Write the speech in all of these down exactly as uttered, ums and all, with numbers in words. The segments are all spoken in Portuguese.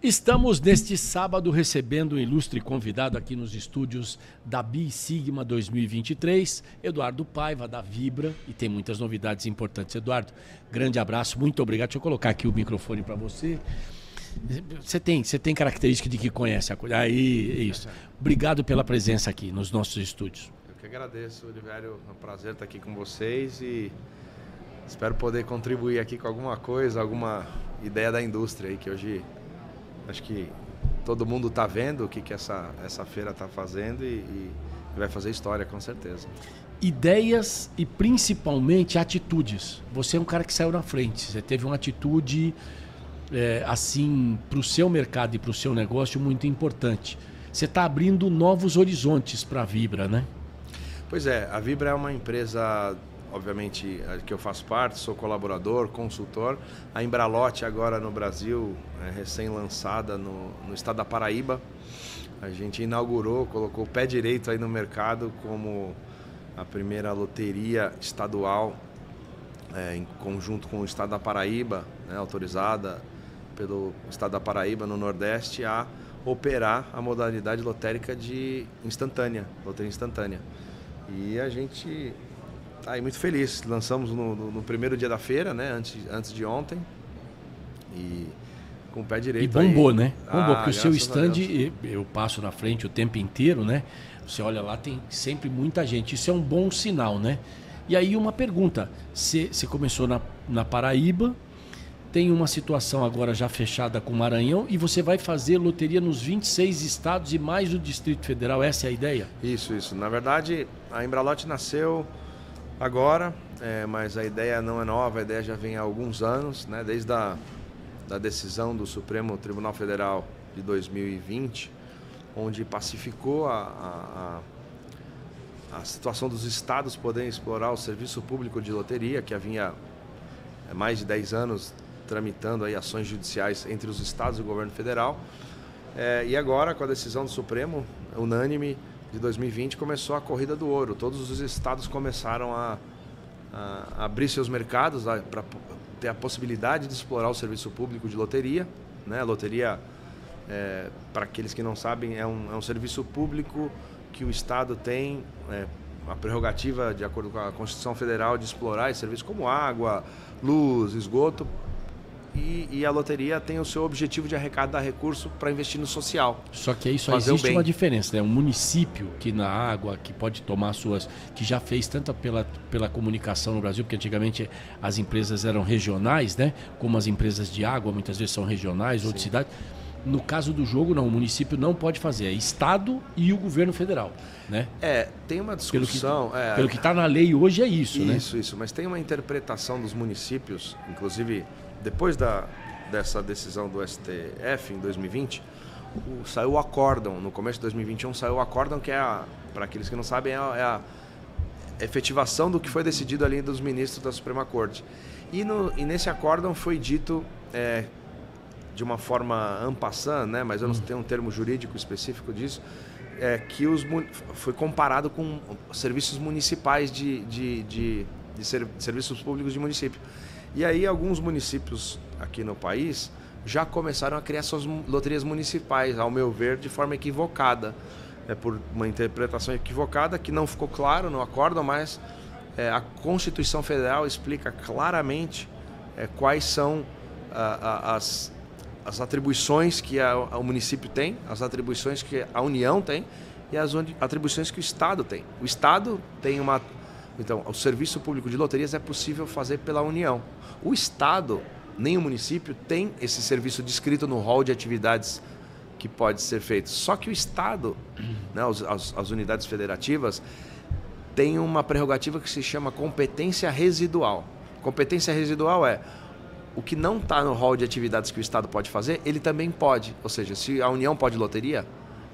Estamos neste sábado recebendo um ilustre convidado aqui nos estúdios da Bi Sigma dois mil e vinte e três, Eduardo Paiva, da Vibra, e tem muitas novidades importantes. Eduardo, grande abraço, muito obrigado. Deixa eu colocar aqui o microfone para você. Você tem, você tem característica de que conhece a coisa. Aí, isso. Obrigado pela presença aqui nos nossos estúdios. Eu que agradeço, Olivério. É um prazer estar aqui com vocês e espero poder contribuir aqui com alguma coisa, alguma ideia da indústria aí, que hoje acho que todo mundo está vendo o que, que essa, essa feira está fazendo e, e vai fazer história, com certeza. Ideias e principalmente atitudes. Você é um cara que saiu na frente. Você teve uma atitude... É, assim, para o seu mercado e para o seu negócio muito importante. Você está abrindo novos horizontes para a Vibra, né? Pois é, a Vibra é uma empresa, obviamente, que eu faço parte, sou colaborador, consultor. A Embralote agora no Brasil, é recém-lançada no, no estado da Paraíba. A gente inaugurou, colocou o pé direito aí no mercado como a primeira loteria estadual, é, em conjunto com o estado da Paraíba, né, autorizada pelo estado da Paraíba, no Nordeste, a operar a modalidade lotérica de instantânea, loteria instantânea. E a gente está aí muito feliz. Lançamos no, no, no primeiro dia da feira, né, antes, antes de ontem, e com o pé direito. E bombou, aí. né? Bombou, Ah, porque o seu stand, eu, eu passo na frente o tempo inteiro, né? Você olha lá, tem sempre muita gente. Isso é um bom sinal, né? E aí uma pergunta, você começou na, na Paraíba, tem uma situação agora já fechada com o Maranhão e você vai fazer loteria nos vinte e seis estados e mais o Distrito Federal, essa é a ideia? Isso, isso. Na verdade, a Embralote nasceu agora, é, mas a ideia não é nova, a ideia já vem há alguns anos, né? Desde a da decisão do Supremo Tribunal Federal de dois mil e vinte, onde pacificou a, a, a situação dos estados poderem explorar o serviço público de loteria, que havia mais de dez anos tramitando aí ações judiciais entre os estados e o governo federal. É, e agora, com a decisão do Supremo, unânime, de dois mil e vinte, começou a corrida do ouro. Todos os estados começaram a, a abrir seus mercados para ter a possibilidade de explorar o serviço público de loteria, né? A loteria, é, para aqueles que não sabem, é um, é um serviço público que o estado tem é, a prerrogativa, de acordo com a Constituição Federal, de explorar esse serviço como água, luz, esgoto. E, e a loteria tem o seu objetivo de arrecadar recurso para investir no social. Só que aí só existe uma diferença, né? Um município que na água, que pode tomar suas... que já fez tanto pela, pela comunicação no Brasil, porque antigamente as empresas eram regionais, né? Como as empresas de água muitas vezes são regionais ou de cidade. No caso do jogo, não, o município não pode fazer, é Estado e o governo federal, né? É, tem uma discussão... Pelo que está é... na lei hoje é isso, isso né? Isso, isso, mas tem uma interpretação dos municípios, inclusive depois da, dessa decisão do S T F em dois mil e vinte, o, saiu o acórdão, no começo de dois mil e vinte e um saiu o acórdão, que é, para aqueles que não sabem, é a, é a efetivação do que foi decidido ali dos ministros da Suprema Corte. E, no, e nesse acórdão foi dito... É, de uma forma en passant, né, mas eu não tenho um termo jurídico específico disso, é que os, foi comparado com serviços municipais de, de, de, de, ser, de serviços públicos de município. E aí alguns municípios aqui no país já começaram a criar suas loterias municipais, ao meu ver, de forma equivocada. É por uma interpretação equivocada que não ficou claro no acórdão, mas é, a Constituição Federal explica claramente é, quais são a, a, as as atribuições que a, a, o município tem, as atribuições que a União tem e as atribuições que o Estado tem. O Estado tem uma... Então, o serviço público de loterias é possível fazer pela União. O Estado, nem o município, tem esse serviço descrito no rol de atividades que pode ser feito. Só que o Estado, né, as, as unidades federativas, tem uma prerrogativa que se chama competência residual. Competência residual é... O que não está no rol de atividades que o Estado pode fazer, ele também pode. Ou seja, se a União pode loteria,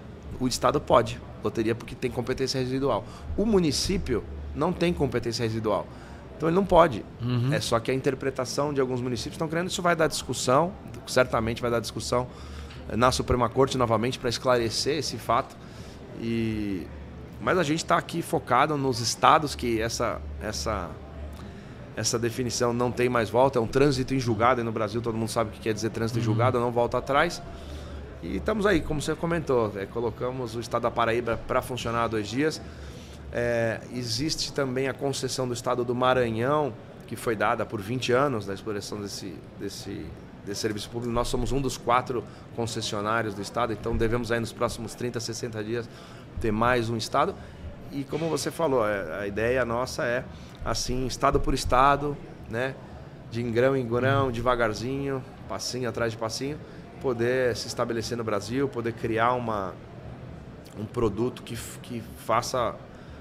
o Estado pode loteria porque tem competência residual. O município não tem competência residual. Então ele não pode. Uhum. É só que a interpretação de alguns municípios estão querendo. Isso vai dar discussão, certamente vai dar discussão na Suprema Corte novamente para esclarecer esse fato. E... Mas a gente está aqui focado nos estados que essa... essa Essa definição não tem mais volta, é um trânsito em julgado, e no Brasil todo mundo sabe o que quer dizer trânsito em julgado, não volta atrás. E estamos aí, como você comentou, é, colocamos o Estado da Paraíba para funcionar há dois dias. É, existe também a concessão do Estado do Maranhão, que foi dada por vinte anos da exploração desse, desse, desse serviço público. Nós somos um dos quatro concessionários do Estado, então devemos aí nos próximos trinta, sessenta dias ter mais um Estado. E como você falou, a ideia nossa é, assim, Estado por Estado, né, de grão em grão, devagarzinho, passinho atrás de passinho, poder se estabelecer no Brasil, poder criar uma, um produto que, que faça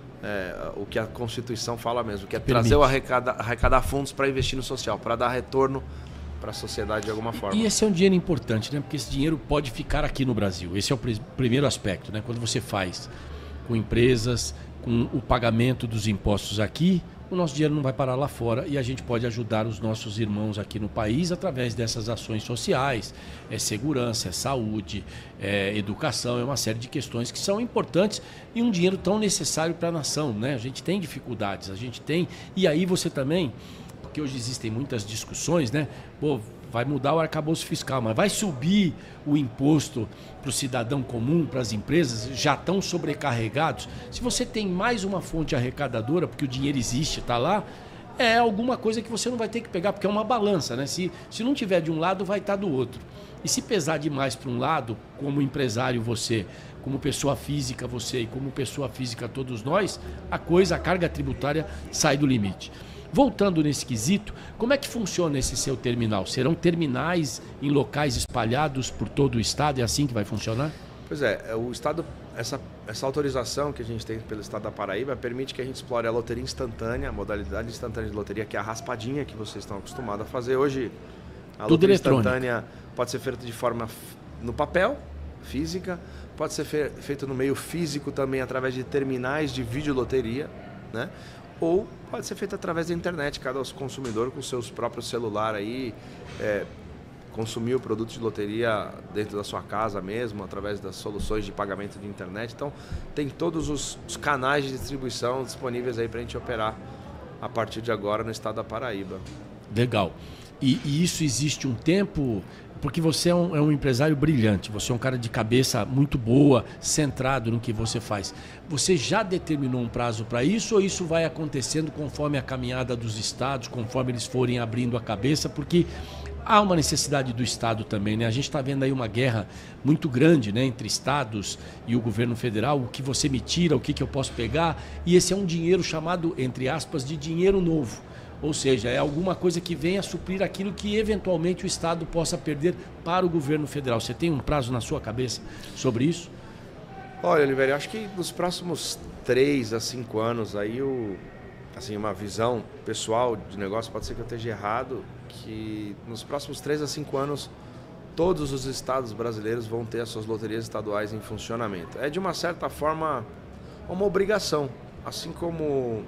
é, o que a Constituição fala mesmo, que é Permite. trazer o arrecadar, arrecadar fundos para investir no social, para dar retorno para a sociedade de alguma forma. E esse é um dinheiro importante, né? Porque esse dinheiro pode ficar aqui no Brasil. Esse é o primeiro aspecto, né? Quando você faz com empresas, com o pagamento dos impostos aqui, o nosso dinheiro não vai parar lá fora e a gente pode ajudar os nossos irmãos aqui no país através dessas ações sociais, é segurança, é saúde, é educação, é uma série de questões que são importantes e um dinheiro tão necessário para a nação, né? A gente tem dificuldades, a gente tem, e aí você também, porque hoje existem muitas discussões, né? Pô, vai mudar o arcabouço fiscal, mas vai subir o imposto para o cidadão comum, para as empresas, já estão sobrecarregados. Se você tem mais uma fonte arrecadadora, porque o dinheiro existe, está lá, é alguma coisa que você não vai ter que pegar, porque é uma balança, né? Se, se não tiver de um lado, vai estar do outro. E se pesar demais para um lado, como empresário você, como pessoa física você e como pessoa física todos nós, a coisa, a carga tributária sai do limite. Voltando nesse quesito, como é que funciona esse seu terminal? Serão terminais em locais espalhados por todo o estado? É assim que vai funcionar? Pois é, o estado, essa, essa autorização que a gente tem pelo Estado da Paraíba permite que a gente explore a loteria instantânea, a modalidade instantânea de loteria, que é a raspadinha que vocês estão acostumados a fazer. Hoje, a Tudo loteria eletrônica. instantânea pode ser feita de forma no papel, física, pode ser fe, feito no meio físico também através de terminais de videoloteria, né? Ou pode ser feito através da internet, cada consumidor com seus próprios celulares aí, é, consumir o produto de loteria dentro da sua casa mesmo, através das soluções de pagamento de internet. Então, tem todos os, os canais de distribuição disponíveis aí para a gente operar a partir de agora no estado da Paraíba. Legal. E, e isso existe um tempo, porque você é um, é um empresário brilhante, você é um cara de cabeça muito boa, centrado no que você faz. Você já determinou um prazo para isso ou isso vai acontecendo conforme a caminhada dos estados, conforme eles forem abrindo a cabeça? Porque há uma necessidade do Estado também, né? A gente está vendo aí uma guerra muito grande, né, entre estados e o governo federal. O que você me tira, o que, que eu posso pegar? E esse é um dinheiro chamado, entre aspas, de dinheiro novo. Ou seja, é alguma coisa que venha a suprir aquilo que eventualmente o Estado possa perder para o governo federal. Você tem um prazo na sua cabeça sobre isso? Olha, Oliveira, eu acho que nos próximos três a cinco anos aí, o, assim, uma visão pessoal de negócio, pode ser que eu esteja errado, que nos próximos três a cinco anos todos os estados brasileiros vão ter as suas loterias estaduais em funcionamento. É de uma certa forma uma obrigação, assim como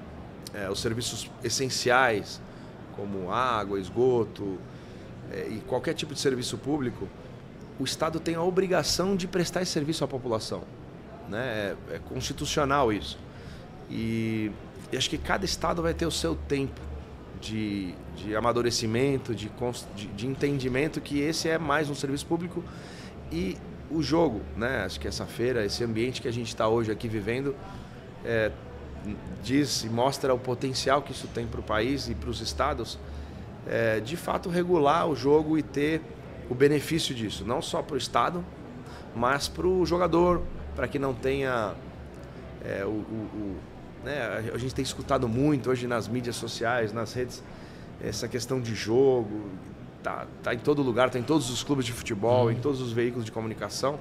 é, os serviços essenciais, como água, esgoto é, e qualquer tipo de serviço público, o Estado tem a obrigação de prestar esse serviço à população, né? É, é constitucional isso. E, e acho que cada estado vai ter o seu tempo de, de amadurecimento, de, de, de entendimento que esse é mais um serviço público. E o jogo, né? Acho que essa feira, esse ambiente que a gente está hoje aqui vivendo, é, diz e mostra o potencial que isso tem para o país e para os estados, é, de fato regular o jogo e ter o benefício disso, não só para o estado, mas para o jogador, para que não tenha é, o, o, o, né, a gente tem escutado muito hoje nas mídias sociais, nas redes, essa questão de jogo, tá, tá em todo lugar, tá em todos os clubes de futebol, em todos os veículos de comunicação,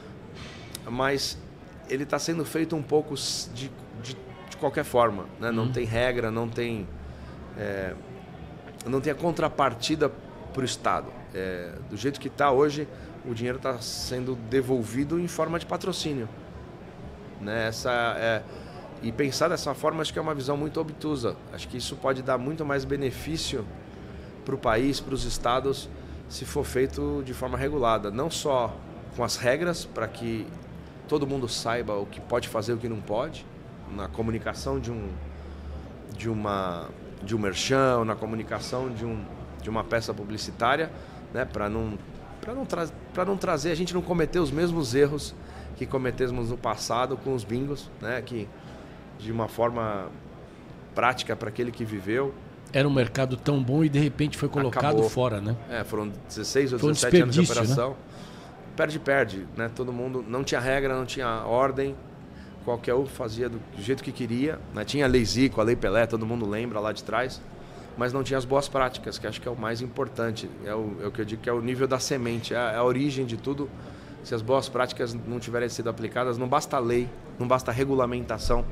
mas ele está sendo feito um pouco de, de, de qualquer forma, né? Não hum. tem regra, não tem, é, não tem a contrapartida para o Estado. É, do jeito que está hoje, o dinheiro está sendo devolvido em forma de patrocínio, né? Essa, é, e pensar dessa forma acho que é uma visão muito obtusa. Acho que isso pode dar muito mais benefício para o país, para os estados, se for feito de forma regulada. Não só com as regras, para que todo mundo saiba o que pode fazer e o que não pode, na comunicação de um, de uma, de um merchan, na comunicação de um de uma peça publicitária, né, para não para não, tra não trazer, a gente não cometer os mesmos erros que cometemos no passado com os bingos, né? Que de uma forma prática para aquele que viveu. Era um mercado tão bom e de repente foi colocado Acabou. fora, né? É, foram dezesseis ou dezessete um anos de operação. Né? Perde, perde, né? Todo mundo não tinha regra, não tinha ordem. Qualquer um fazia do jeito que queria, né? Tinha a Lei Zico, a Lei Pelé, todo mundo lembra lá de trás, mas não tinha as boas práticas, que acho que é o mais importante. É o, é o que eu digo que é o nível da semente, é a, é a origem de tudo. Se as boas práticas não tiverem sido aplicadas, não basta lei, não basta regulamentação,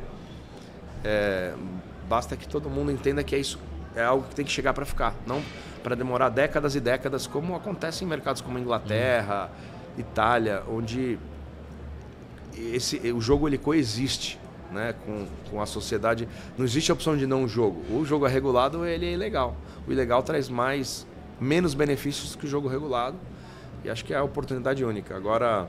é, basta que todo mundo entenda que é isso, é algo que tem que chegar para ficar, não para demorar décadas e décadas, como acontece em mercados como a Inglaterra, hum. Itália, onde esse, o jogo ele coexiste, né, com, com a sociedade. Não existe a opção de não jogo. O jogo é regulado, ele é ilegal. O ilegal traz mais, menos benefícios que o jogo regulado. E acho que é a oportunidade única. Agora,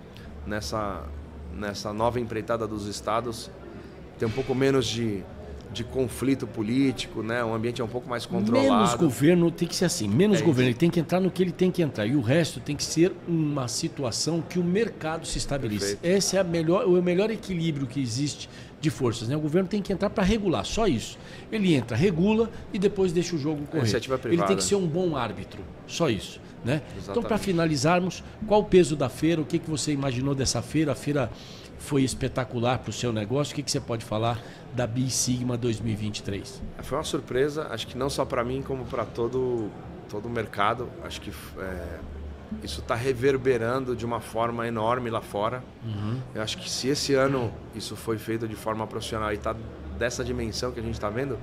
nessa, nessa nova empreitada dos estados, tem um pouco menos de, de conflito político, né? O ambiente é um pouco mais controlado. Menos governo tem que ser assim, menos é governo, ele tem que entrar no que ele tem que entrar. E o resto tem que ser uma situação que o mercado se estabeleça. Perfeito. Esse é a melhor, o melhor equilíbrio que existe de forças, né? O governo tem que entrar para regular, só isso. Ele entra, regula e depois deixa o jogo correr. Iniciativa privada. Ele tem que ser um bom árbitro, só isso. Né? Então, para finalizarmos, qual o peso da feira? O que, que você imaginou dessa feira? A feira foi espetacular para o seu negócio. O que, que você pode falar da B Sigma dois mil e vinte e três? Foi uma surpresa, acho que não só para mim, como para todo, todo o mercado. Acho que é, isso está reverberando de uma forma enorme lá fora. Uhum. Eu acho que se esse ano isso foi feito de forma profissional e está dessa dimensão que a gente está vendo,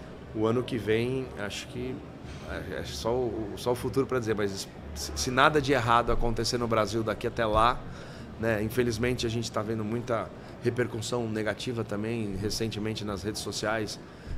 o ano que vem, acho que é só o, só o futuro para dizer, mas se, se nada de errado acontecer no Brasil daqui até lá, né, infelizmente a gente está vendo muita repercussão negativa também recentemente nas redes sociais.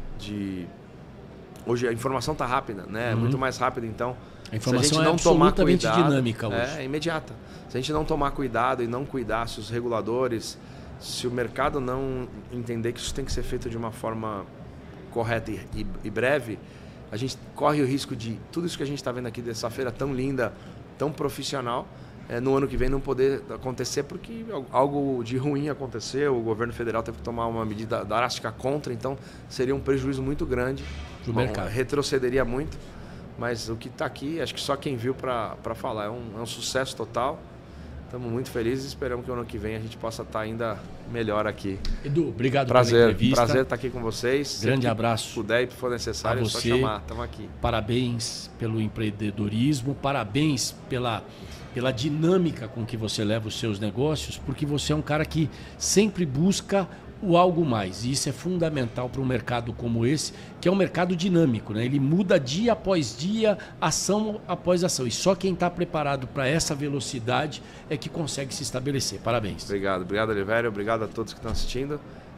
De hoje a informação está rápida, né, uhum. muito mais rápida, então a informação se a gente é não tomar absolutamente cuidado, dinâmica hoje. É, é imediata. Se a gente não tomar cuidado e não cuidar, se os reguladores, se o mercado não entender que isso tem que ser feito de uma forma correta e, e, e breve, a gente corre o risco de tudo isso que a gente está vendo aqui dessa feira tão linda, tão profissional, é, no ano que vem não poder acontecer porque algo de ruim aconteceu, o governo federal teve que tomar uma medida drástica contra, então seria um prejuízo muito grande, o mercado retrocederia muito, mas o que está aqui, acho que só quem viu para falar, é um, é um sucesso total. Estamos muito felizes e esperamos que o ano que vem a gente possa estar ainda melhor aqui. Edu, obrigado prazer, pela entrevista. Prazer estar aqui com vocês. Grande abraço. Se puder e for necessário, é só chamar. Estamos aqui. Parabéns pelo empreendedorismo, parabéns pela, pela dinâmica com que você leva os seus negócios, porque você é um cara que sempre busca o algo mais. E isso é fundamental para um mercado como esse, que é um mercado dinâmico, né? Ele muda dia após dia, ação após ação. E só quem está preparado para essa velocidade é que consegue se estabelecer. Parabéns. Obrigado. Obrigado, Olivério. Obrigado a todos que estão assistindo.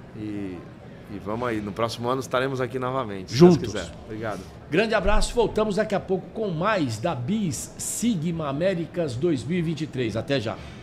E, e vamos aí. No próximo ano estaremos aqui novamente. Juntos. Se Deus quiser. Obrigado. Grande abraço. Voltamos daqui a pouco com mais da B Sigma Américas dois mil e vinte e três. Até já.